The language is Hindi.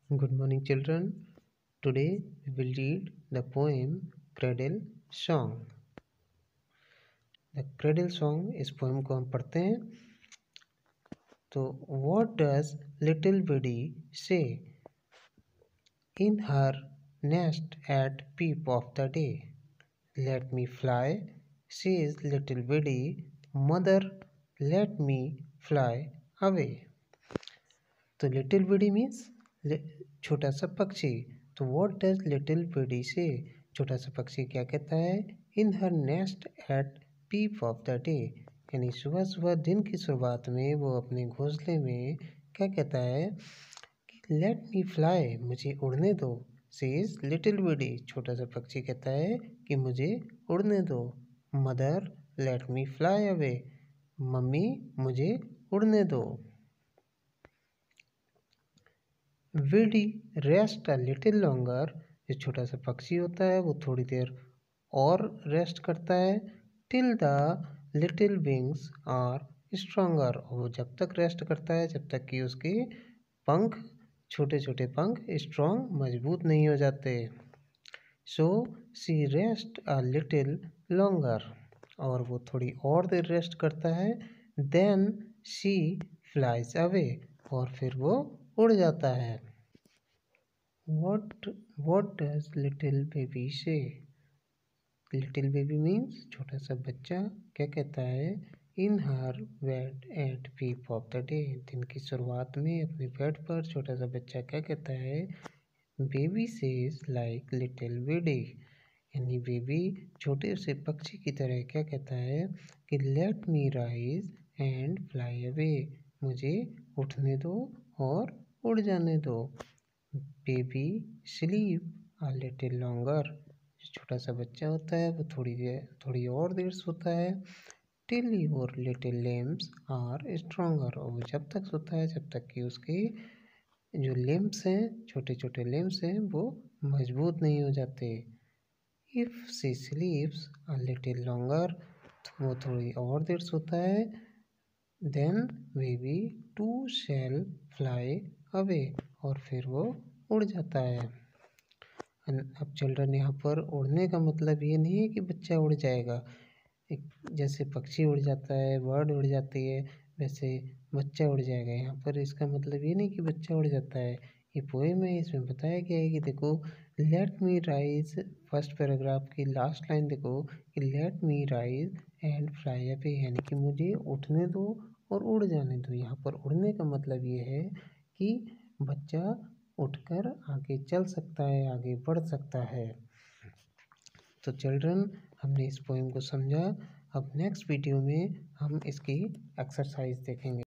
Good morning, children. Today we will read the poem Cradle Song. The Cradle Song इस poem को हम पढ़ते हैं. तो what does little birdie say in her nest at peep of the day? Let me fly, says little birdie. Mother, let me fly away. तो लिटिल बिडी मीन्स छोटा सा पक्षी. तो व्हाट डज लिटिल बिडी से, छोटा सा पक्षी क्या कहता है? In her nest at peep of the day, यानी सुबह सुबह दिन की शुरुआत में वो अपने घोंसले में क्या कहता है कि लेट मी फ्लाई, मुझे उड़ने दो. सेज लिटिल बिडी, छोटा सा पक्षी कहता है कि मुझे उड़ने दो. Mother let me fly away, mummy मुझे उड़ने दो. विडी रेस्ट अ लिटिल लॉन्गर, जो छोटा सा पक्षी होता है वो थोड़ी देर और रेस्ट करता है. Till the little wings are stronger, वो जब तक रेस्ट करता है जब तक कि उसके पंख, छोटे छोटे पंख स्ट्रॉन्ग, मजबूत नहीं हो जाते. So she rest a little longer, और वो थोड़ी और देर रेस्ट करता है. देन शी फ्लाइज अवे, और फिर वो उड़ जाता है. What does little baby say? Little baby means छोटा सा बच्चा क्या कहता है? In her bed at peep of the day, दिन की शुरुआत में अपने बेड पर छोटा सा बच्चा क्या कहता है? Baby says like little birdie, यानी बेबी छोटे से पक्षी की तरह क्या कहता है कि let me rise and fly away, मुझे उठने दो और उड़ जाने दो. Baby sleep a little longer, छोटा सा बच्चा होता है वो थोड़ी और देर सोता है. Till your little limbs are stronger, और वो जब तक सोता है जब तक कि उसके जो लिम्स हैं, छोटे छोटे लिम्स हैं, वो मजबूत नहीं हो जाते. If she sleeps a little longer, वो थोड़ी और देर सोता है. Then baby too shall fly away, और फिर वो उड़ जाता है. अब चिल्ड्रन, यहाँ पर उड़ने का मतलब ये नहीं है कि बच्चा उड़ जाएगा. जैसे पक्षी उड़ जाता है, बर्ड उड़ जाती है, वैसे बच्चा उड़ जाएगा. यहाँ पर इसका मतलब ये नहीं कि बच्चा उड़ जाता है. ये पोएम है, इसमें बताया गया है कि देखो let me rise, first paragraph की लास्ट लाइन देखो कि let me rise and fly away, यानी कि मुझे उठने दो और उड़ जाने दो. यहाँ पर उड़ने का मतलब ये है कि बच्चा उठकर आगे चल सकता है, आगे बढ़ सकता है. तो चिल्ड्रन, हमने इस पोएम को समझा. अब नेक्स्ट वीडियो में हम इसकी एक्सरसाइज देखेंगे.